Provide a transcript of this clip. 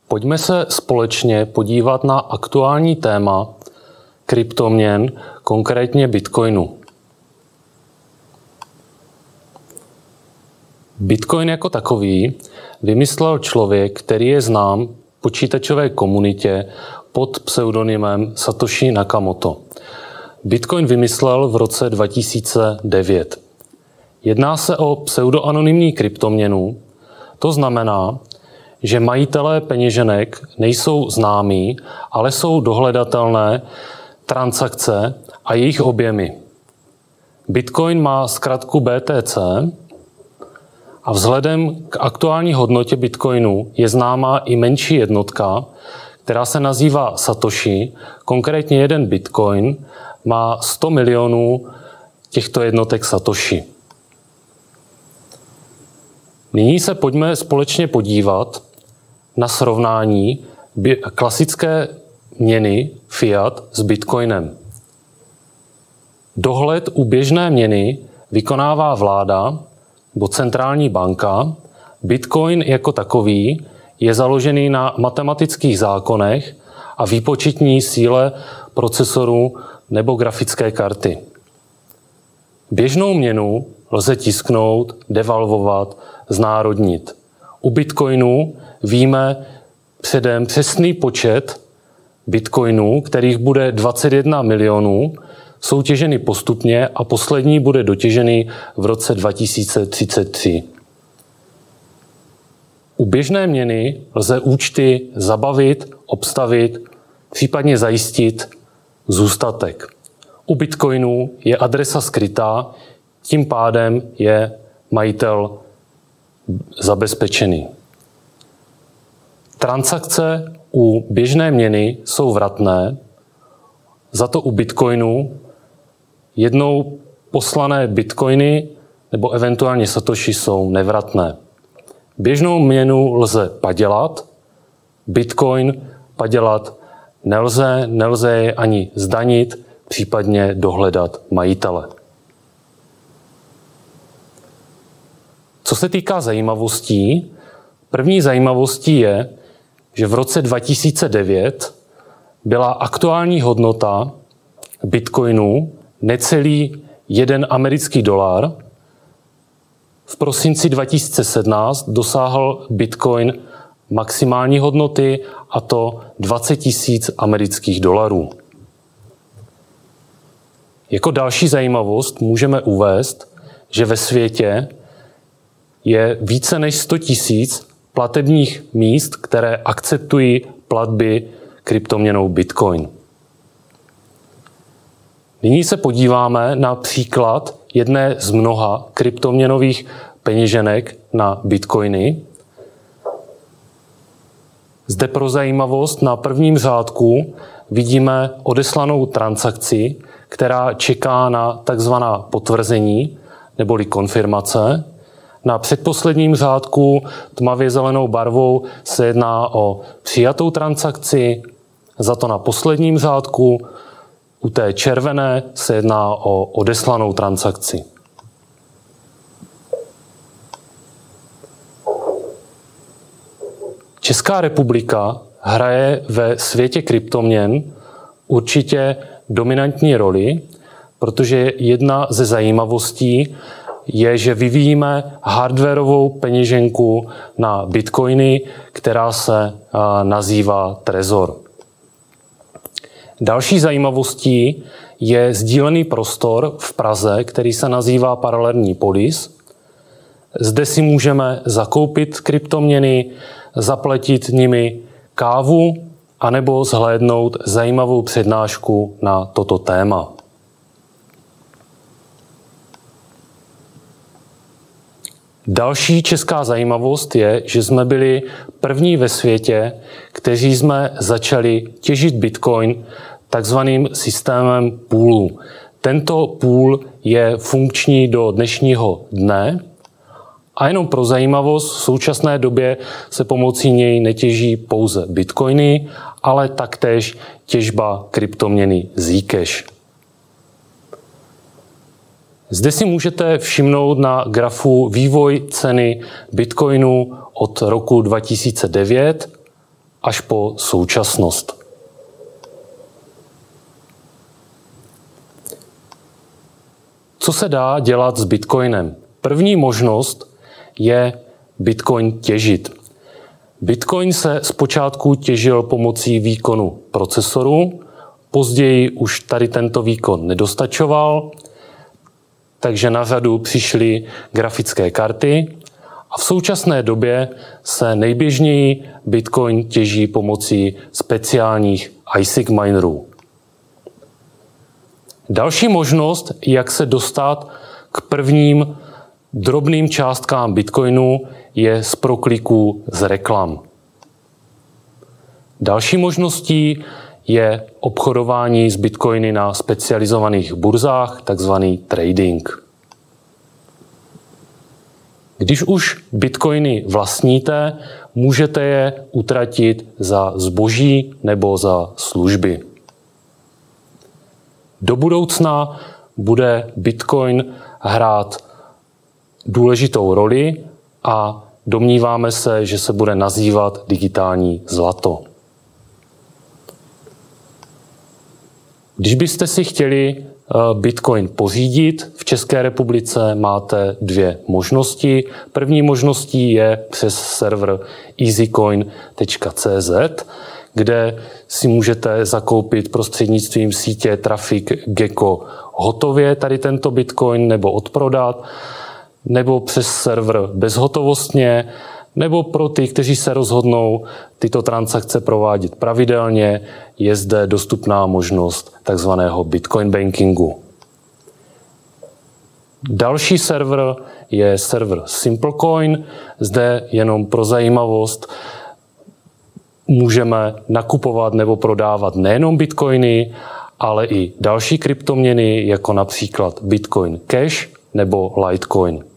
Pojďme se společně podívat na aktuální téma kryptoměn, konkrétně Bitcoinu. Bitcoin jako takový vymyslel člověk, který je znám v počítačové komunitě pod pseudonymem Satoshi Nakamoto. Bitcoin vymyslel v roce 2009. Jedná se o pseudoanonymní kryptoměnu, to znamená, že majitelé peněženek nejsou známí, ale jsou dohledatelné transakce a jejich objemy. Bitcoin má zkratku BTC a vzhledem k aktuální hodnotě Bitcoinu je známá i menší jednotka, která se nazývá Satoshi. Konkrétně jeden Bitcoin má 100 milionů těchto jednotek Satoshi. Nyní se pojďme společně podívat na srovnání klasické měny fiat s Bitcoinem. Dohled u běžné měny vykonává vláda nebo centrální banka. Bitcoin jako takový je založený na matematických zákonech a výpočetní síle procesoru nebo grafické karty. Běžnou měnu lze tisknout, devalvovat, znárodnit. U Bitcoinu víme předem přesný počet Bitcoinů, kterých bude 21 milionů, jsou těženy postupně a poslední bude dotěžený v roce 2033. U běžné měny lze účty zabavit, obstavit, případně zajistit zůstatek. U Bitcoinu je adresa skrytá, tím pádem je majitel zabezpečený. Transakce u běžné měny jsou vratné, za to u Bitcoinu jednou poslané Bitcoiny nebo eventuálně Satoshi jsou nevratné. Běžnou měnu lze padělat, Bitcoin padělat nelze je ani zdanit, případně dohledat majitele. Co se týká zajímavostí, první zajímavostí je, že v roce 2009 byla aktuální hodnota Bitcoinu necelý $1. V prosinci 2017 dosáhl Bitcoin maximální hodnoty, a to $20,000. Jako další zajímavost můžeme uvést, že ve světě je více než 100 000 platebních míst, které akceptují platby kryptoměnou Bitcoin. Nyní se podíváme na příklad jedné z mnoha kryptoměnových peněženek na Bitcoiny. Zde pro zajímavost na prvním řádku vidíme odeslanou transakci, která čeká na takzvaná potvrzení neboli konfirmace. Na předposledním řádku tmavě zelenou barvou se jedná o přijatou transakci, za to na posledním řádku u té červené se jedná o odeslanou transakci. Česká republika hraje ve světě kryptoměn určitě dominantní roli, protože jedna ze zajímavostí je, že vyvíjíme hardwarovou peněženku na Bitcoiny, která se nazývá Trezor. Další zajímavostí je sdílený prostor v Praze, který se nazývá Paralelní polis. Zde si můžeme zakoupit kryptoměny, zaplatit nimi kávu anebo zhlédnout zajímavou přednášku na toto téma. Další česká zajímavost je, že jsme byli první ve světě, kteří jsme začali těžit Bitcoin takzvaným systémem poolů. Tento pool je funkční do dnešního dne a jenom pro zajímavost, v současné době se pomocí něj netěží pouze Bitcoiny, ale taktéž těžba kryptoměny Zcash. Zde si můžete všimnout na grafu vývoj ceny Bitcoinu od roku 2009 až po současnost. Co se dá dělat s Bitcoinem? První možnost je Bitcoin těžit. Bitcoin se zpočátku těžil pomocí výkonu procesoru, později už tady tento výkon nedostačoval, takže na řadu přišly grafické karty a v současné době se nejběžněji Bitcoin těží pomocí speciálních ASIC minerů. Další možnost, jak se dostat k prvním drobným částkám Bitcoinu, je z prokliků z reklam. Další možností je obchodování s Bitcoiny na specializovaných burzách, takzvaný trading. Když už Bitcoiny vlastníte, můžete je utratit za zboží nebo za služby. Do budoucna bude Bitcoin hrát důležitou roli a domníváme se, že se bude nazývat digitální zlato. Když byste si chtěli Bitcoin pořídit v České republice, máte dvě možnosti. První možností je přes server easycoin.cz, kde si můžete zakoupit prostřednictvím sítě Traffic Gecko hotově tady tento Bitcoin nebo odprodat, nebo přes server bezhotovostně, nebo pro ty, kteří se rozhodnou tyto transakce provádět pravidelně, je zde dostupná možnost takzvaného Bitcoin bankingu. Další server je server SimpleCoin. Zde jenom pro zajímavost můžeme nakupovat nebo prodávat nejenom bitcoiny, ale i další kryptoměny, jako například Bitcoin Cash nebo Litecoin.